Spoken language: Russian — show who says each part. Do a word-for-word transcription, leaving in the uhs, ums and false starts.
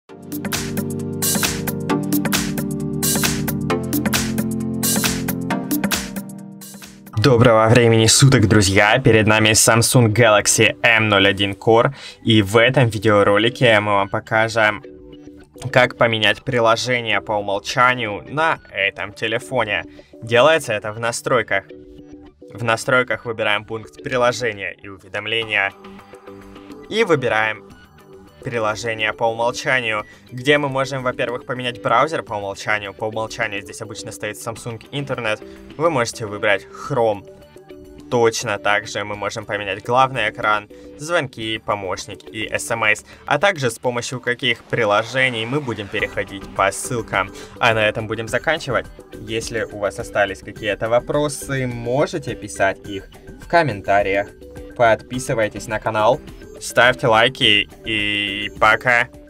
Speaker 1: Доброго времени суток, друзья! Перед нами Samsung Galaxy эм ноль один Core, и в этом видеоролике мы вам покажем, как поменять приложение по умолчанию на этом телефоне. Делается это в настройках. В настройках выбираем пункт «Приложения и уведомления» и выбираем приложение по умолчанию, где мы можем, во-первых, поменять браузер по умолчанию. По умолчанию здесь обычно стоит Samsung Internet. Вы можете выбрать Chrome. Точно так же мы можем поменять главный экран, звонки, помощник и эс эм эс, а также с помощью каких приложений мы будем переходить по ссылкам. А на этом будем заканчивать. Если у вас остались какие-то вопросы, можете писать их в комментариях. Подписывайтесь на канал, ставьте лайки и пока!